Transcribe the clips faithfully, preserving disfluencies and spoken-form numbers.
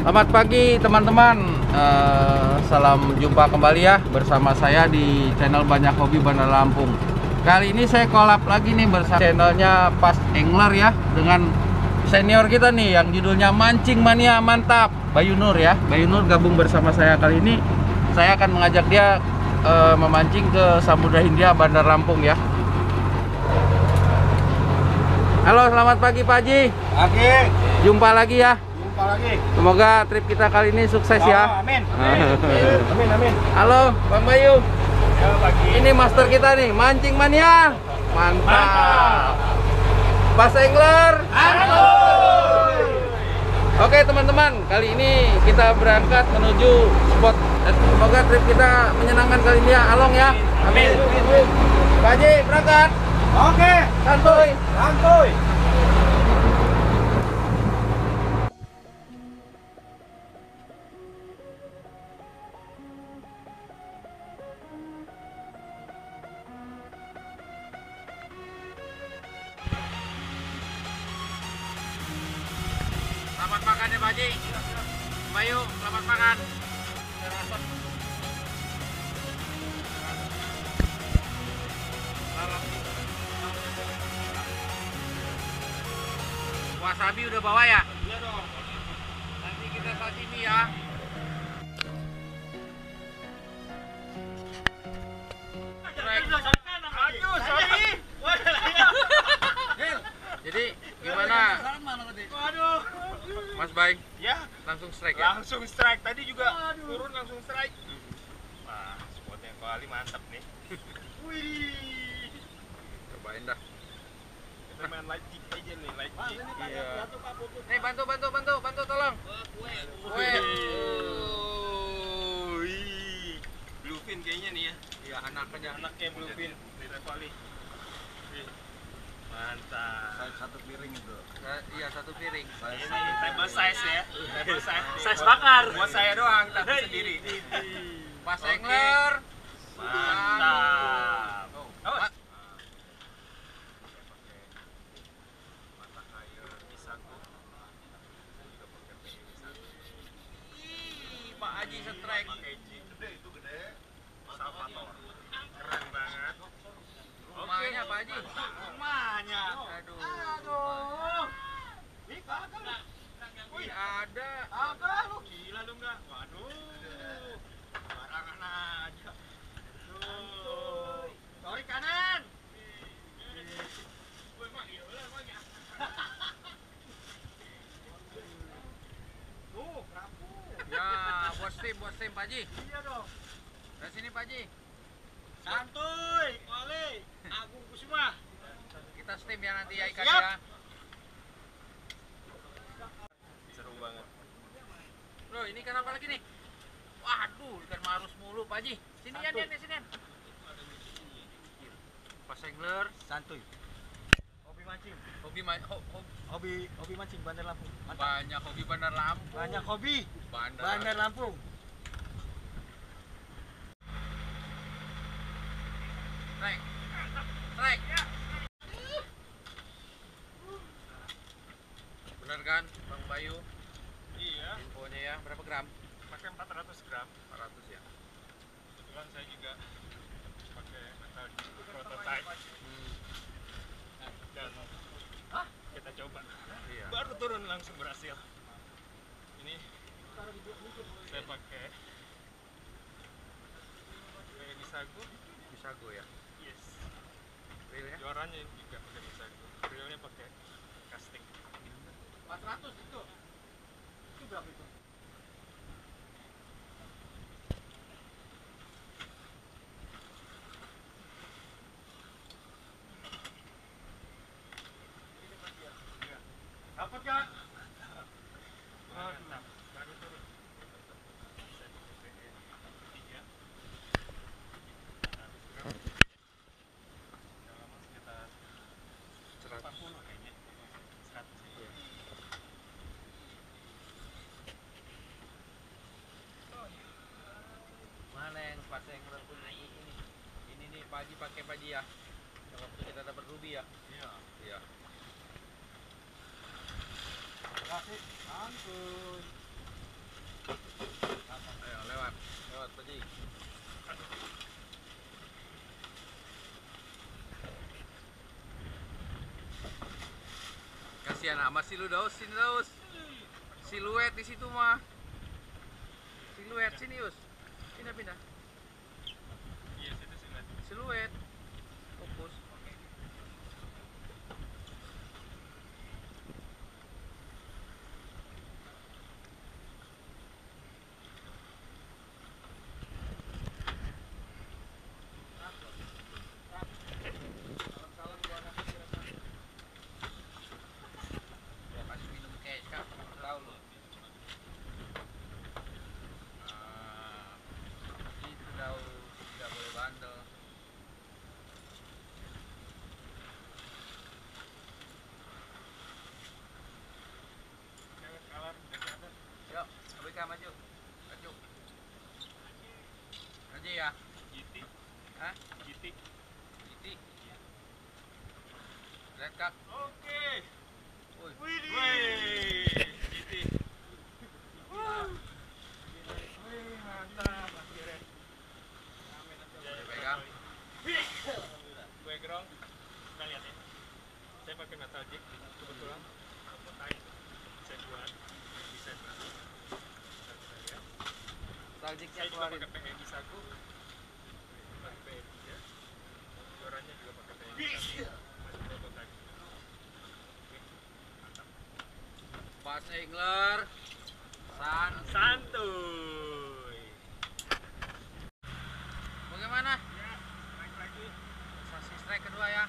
Selamat pagi teman-teman, uh, salam jumpa kembali ya bersama saya di channel Banyak Hobi Bandar Lampung. Kali ini saya collab lagi nih bersama channelnya Pas Angler ya, dengan senior kita nih yang judulnya Mancing Mania Mantap, Bayu Nur ya. Bayu Nur gabung bersama saya kali ini. Saya akan mengajak dia uh, memancing ke Samudra Hindia Bandar Lampung ya. Halo, selamat pagi Pak Haji. Pagi. Jumpa lagi ya. Lagi. Semoga trip kita kali ini sukses oh, ya. Amin. Amin. Amin. Amin. Halo, Bang Bayu. Ya, pagi. Ini master kita nih, Mancing Mania. Mantap. Mantap. Pas Angler. Aduh. Oke teman-teman, kali ini kita berangkat menuju spot. Semoga trip kita menyenangkan kali ini ya. Along ya. Amin. Amin. Pak Haji, berangkat. Oke. Santuy. Santuy. Selamat makan ya Pak Haji. Bayu, selamat makan. Wasabi udah bawa ya? Iya dong. Nanti kita sashimi ya. Aduh, sorry. Jadi gimana? Waduh. Mas Bay, Ya, langsung strike ya? langsung strike. Tadi juga turun langsung strike. Wah, spotnya kali mantap nih. Wih. Cobain dah. Kita main light jig aja nih, light jig. Iya. Nih bantu bantu bantu bantu tolong. Weh. Wih. Bluefin kayaknya nih ya. Iya anaknya. Anaknya bluefin di Revali. Mantap. Satu piring itu. Nah, iya satu piring. Ini table size ya. Table size. Size bakar. Buat saya doang, tapi sendiri. Pas Oke. Angler. Mantap. Oh, Awas. Ma- Ih, Pak Haji strike. Pakai jig. Gede itu gede. Salvator. Keren banget. Rumahnya Pak Haji. Rumahnya. Aduh. Aduh. Ih, kagak. Wih, ada. Kagak lu gila lu enggak? Waduh. Barangan aja. Tuh. Sorry kanan. Tuh, kerapu. Ya, buat steam, buat steam Pak Haji. Iya dong. Dari sini Pak Haji. Santuy, Wale, Agung Kusuma. Kita steam ya nanti ya Siap. ikannya. Seru banget. Loh, ini ikan apa lagi nih? Waduh, ikan marus mulu Pak Haji. Sini ya, Satu. sini, sini. Pas Angler, Santuy. Hobi mancing. hobi ma ho ho Hobi hobi mancing Bandar Lampung. Mantap. banyak hobi Bandar Lampung. Banyak hobi Bandar. Bandar Lampung. Strike. Strike. Bener kan, Bang Bayu? Iya, Infonya ya, berapa gram? pakai empat ratus gram. empat ratus ya. Kebetulan saya juga pakai metode prototype Hmm, dan kita coba. iya. Baru turun langsung berhasil. Ini saya pakai kayak Misago. Bisa gue ya. Yes. Real ya? Juaranya ini juga pakai Misago. Realnya pakai casting. empat ratus itu. Itu berapa itu? Dapat Kak? Mantap. Baru turun. Saya pakai P E tiga. Dalam sekitar empat puluh kayaknya. seratus ya. Mana yang pas Angler punya ini? Ini nih Pak Haji pakai Pak Haji ya. Yang waktu kita dapat ruby ya. Iya. Iya. kasih santuy. Ayo lewat, lewat pejik. Kasihan amat si lu Daus, sini Daus. Siluet di situ mah. Siluet sini Us. Pindah pindah. Iya, situ siluet. Siluet. Fokus. Oke. Ya kasih minum es Kak, tahu lu. Ah, itu Daus, tidak boleh bandel. Jangan kalah dengan ada. Yuk, A B K maju. Maju. Maju ya. Giti, Hah? Giti. Iti. Lihat Kak. Oke. Woi. Wih, wih, Giti. Wah. Wih, mantap akhirnya. Saya pegang. Gue gerong. Kita lihat ya. Saya pakai metal jig kebetulan. Kotak itu saya buat bisa. Taljik Saya yang juga keluarin. pakai P E I saku. Pakai P E I ya. Suaranya juga pakai P E I saku. Masih prototype. Oke, mantap. Pas Engler. San. Santuy. Bagaimana? Ya, naik lagi. Sesi strike kedua ya.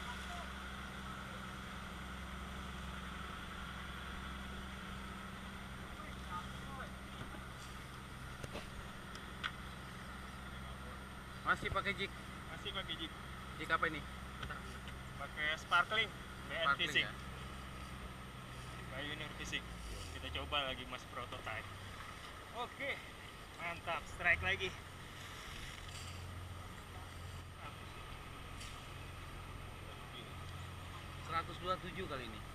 Masih pakai jig. Masih pakai jig. Jig apa ini? Pakai sparkling. B N Sparkling Fisik. ya. Pioneer Fisik. Kita coba lagi masih prototype. Oke. Mantap, strike lagi. seratus dua puluh tujuh kali ini.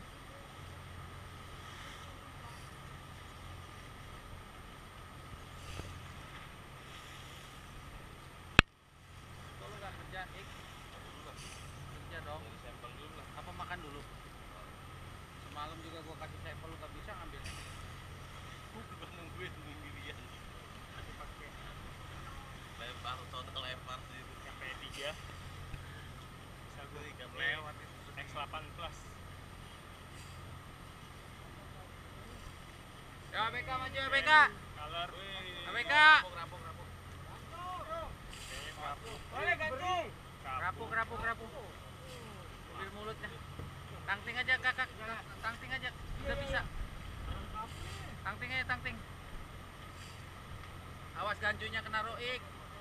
Kalau nggak kerja, Ik. Kerja dong. Apa makan dulu? Semalam juga gua kasih sampel, lu nggak bisa ngambil. Nungguin sendirian. Masih pakai Lempar total lempar sih. yang P E tiga. Bisa gue lewat itu. X delapan plus. Ya A B K maju A B K. Color. A B K. Rapok, rapok. Boleh gantung. Rapuk rapuk rapuk. Ambil mulutnya. Tangting aja kakak, tangting aja. Udah bisa. Tangting aja tangting. Awas ganjunya kena roik.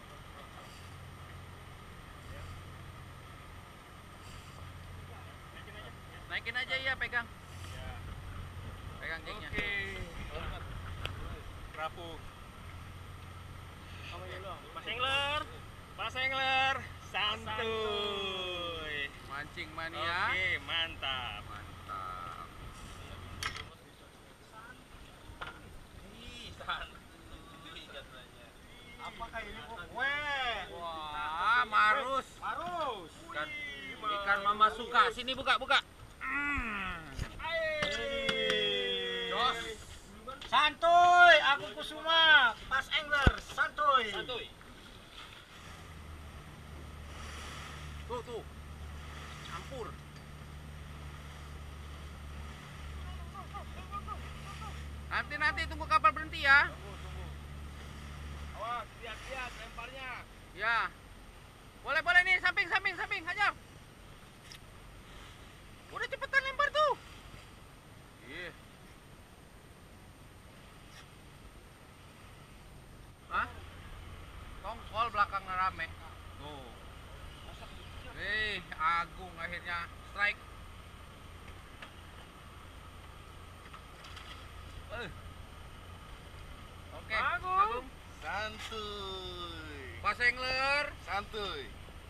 Naikin aja. Naikin aja ya, pegang. Ya. Pegang jignya. Oke. Rapu. Mas Engler. Mas Engler. Santuy. Mancing mania. Oke, mantap. Mantap. Ih, santuy katanya. Apakah ini kok? Weh. Wah, marus. Marus. Ikan, ikan mama suka. Sini buka, buka. Jos. Santuy, aku Kusuma, Pas Angler, santuy. Santuy. Tuh, tuh. Campur. Nanti nanti tunggu kapal berhenti ya. Awas, lihat-lihat lemparnya. Ya. Boleh boleh nih, samping samping samping, hajar. Udah cepetan lempar tuh. Iya. Hah? Tongkol belakangnya rame. Tuh. Eh, Agung akhirnya strike. Eh. Oke, Agung. Santuy. Pas Engler. Santuy.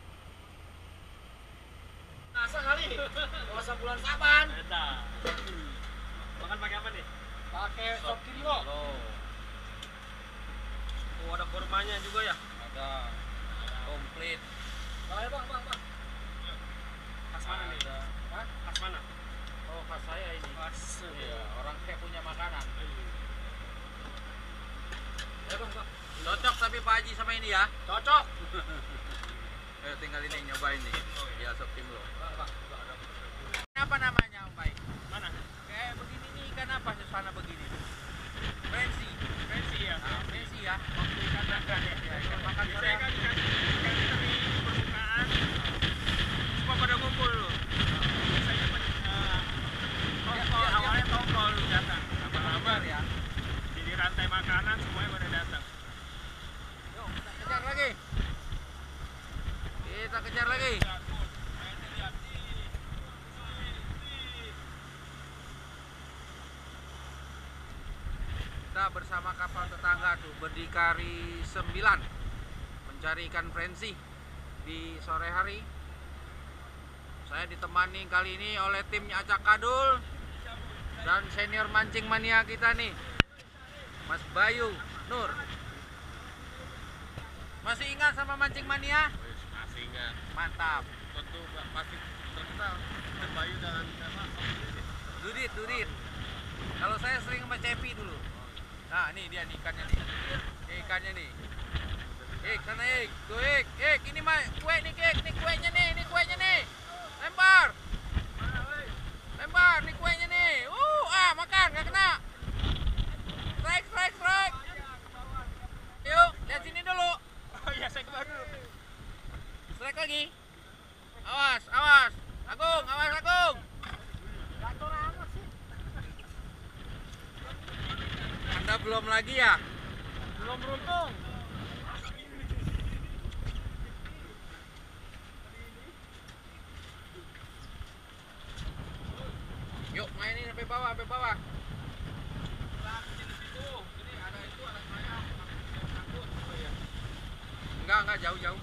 Asa kali, puasa bulan Saban. Eta. Makan pakai apa nih? Pakai sop kilo. Loh. Oh, ada kurmanya juga ya? Ada komplit. Ayo bang, bang, bang. Khas mana nih? Ada. Hah? Khas mana? Oh, khas saya ini. Khas. Iya, orang kayak punya makanan. Ayo bang, bang. Cocok tapi Pak Haji sama ini ya. Cocok. Ayo tinggal ini nyobain nih. Ya sop timlo. Bang, bang. Apa namanya Om Baik? Mana? Kayak begini nih ikan apa suasana begini? Fancy. Fancy ya? Nah, fancy ya. Waktu ikan makan ya? Ya, ikan makan Biasanya saya. kan ikan, ikan itu di permukaan semua pada ngumpul loh. Biasanya uh, tongkol, awalnya tongkol datang. Lama-lama ya. di rantai makanan semuanya pada datang. Yuk, kita kejar lagi. Kita kejar lagi. Kita bersama kapal tetangga tuh berdikari sembilan mencari ikan Fancy di sore hari. Saya ditemani kali ini oleh timnya Acak Kadul dan senior mancing mania kita nih, Mas Bayu Nur. Masih ingat sama mancing mania? Masih ingat. Mantap. Tentu pasti terkenal. Bayu dan apa? Dudit, Dudit. Kalau saya sering sama Cepi dulu. Nah, ini dia nih ikannya nih. Ini ikannya nih. Ik, sana Ik. Tuh Ik, Ik, ini mah kue nih, Ik. Ini kuenya nih, ini kuenya nih. Lempar. Lempar, nih kuenya nih. Uh, ah, makan, nggak kena. Strike, strike, strike. Yuk, lihat sini dulu. Oh iya, saya keluar dulu. Strike lagi. Awas, awas. Agung, awas Agung. Gacor amat sih. Anda belum lagi ya? Belum beruntung. Yuk, mainin sampai bawah, sampai bawah. Enggak, enggak jauh-jauh.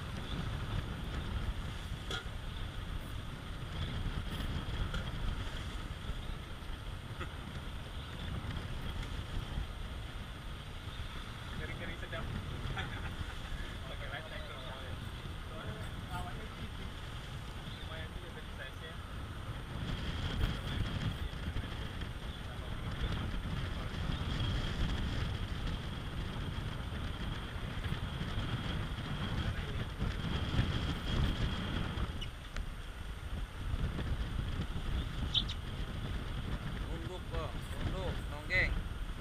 Ngeri-ngeri sedap. Pakai light tanker soalnya. Awalnya gitu. Lumayan juga tadi size-nya. Tunduk, Bang. Tunduk, nonggeng.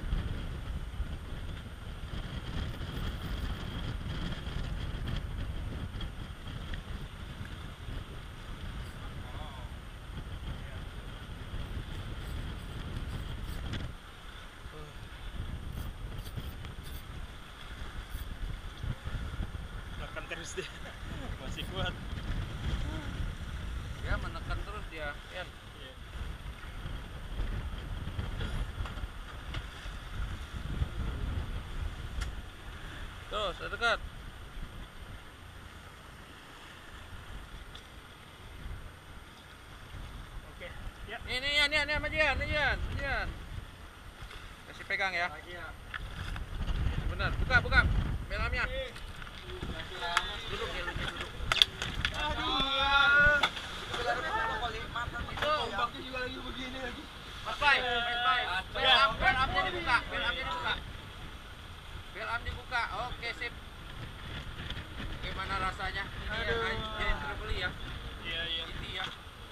Makan terus deh. Masih kuat. Dia menekan terus dia. Ya. Iya. Tuh, saya dekat. Oke. Ya. Nih, nih, nih, nih, sama Jian, nih, Jian, Jian. Kasih pegang ya. Benar, buka, buka. Belamnya. Duduk ya, lu duduk. Ombaknya juga lagi begini lagi. Mas Bay, Mas Bay. Belam, belamnya dibuka, belamnya dibuka. Belam dibuka. Oke, sip. Gimana rasanya? Ini yang Aduh. jadi terbeli ya. Iya, iya. Ini ya.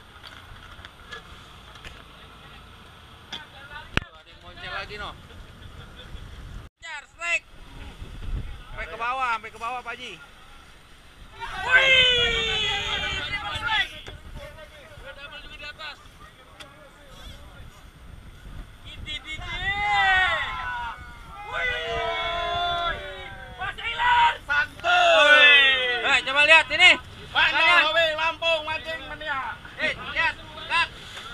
Tuh, ada yang moncel lagi no. Kejar, strike. Sampai ke bawah, sampai ke bawah Pak Haji. Eh, coba lihat ini. Mana? Lampung mancing mania. Eh, lihat, lihat.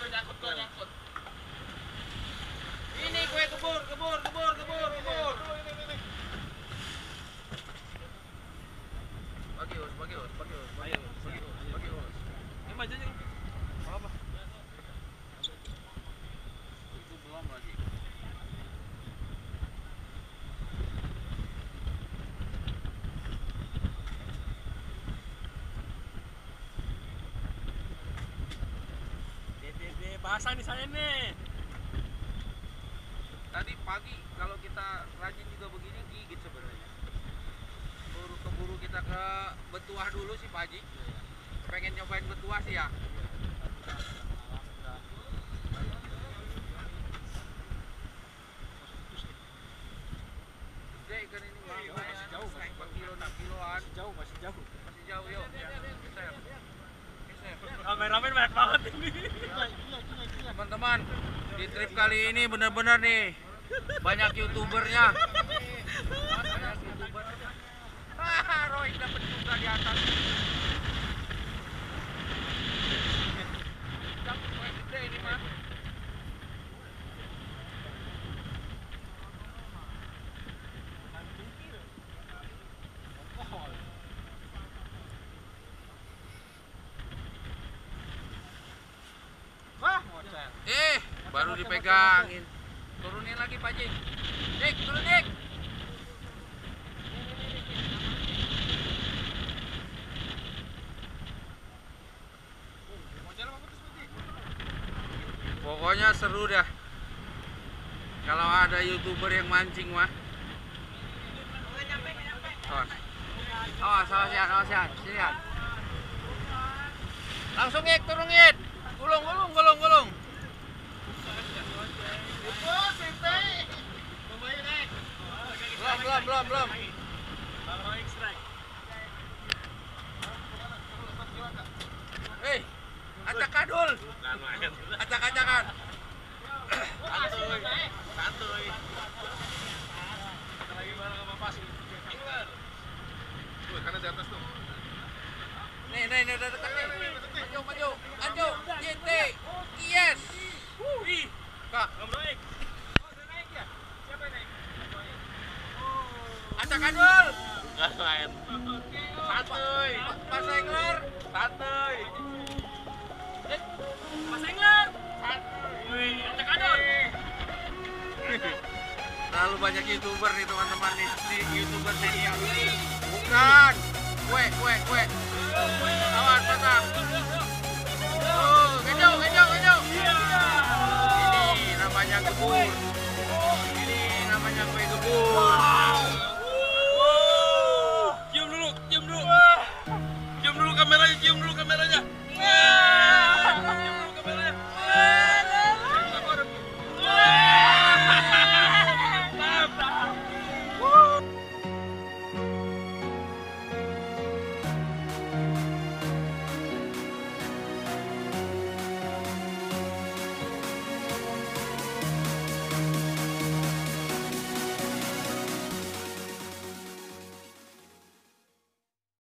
Ini kue kebur, kebur, kebur, kebur, kebur. Bagus, bagus, bagus, bagus. Basah nih saya nih. Tadi pagi kalau kita rajin juga begini gigit sebenarnya. Buru keburu kita ke Betuah dulu sih Pak Haji. Pengen nyobain Betuah sih ya. Gede ikan ini Bang. Masih jauh, masih empat kilo, enam kiloan. Masih jauh, masih jauh. Masih jauh yuk. Geser. Geser. Kameramen banyak banget ini. Teman-teman, di trip kali ini benar-benar nih banyak youtubernya. Banyak youtuber. Hahaha, Roy dapat juga di atas. Dapat poin gede ini mah. Eh, baru dipegangin. Turunin lagi Pak Haji. Dik, turun Dik. Pokoknya seru dah. Kalau ada youtuber yang mancing mah. Awas. Awas, awas ya, awas ya. Sini ya. Langsung Ik, turun Ik. Gulung, gulung, gulung, gulung. Belum, belum, belum, belum. Hei, acak-adul. Acak-acakan. Santuy. Santuy. Lagi bareng sama Pas. Tuh, karena di atas tuh. Nih, nih, nih, udah dekat nih. Maju, maju, maju. J T. Yes. Wih, Kak, Om Roik. Oh, udah naik ya? Siapa yang naik? acak-adul. Enggak main. Santuy. Pas Engler. Santuy. Mas Engler. Santuy. Wih, acak-adul. Terlalu banyak youtuber nih teman-teman nih. Nih youtuber senior. Bukan. Kue, kue, kue. Awas, patah. Oh, kejauh, kejauh, kejauh. Ini namanya gebur. Ini namanya kue gebur. Cium dulu, cium dulu. Cium dulu kameranya, cium dulu kameranya.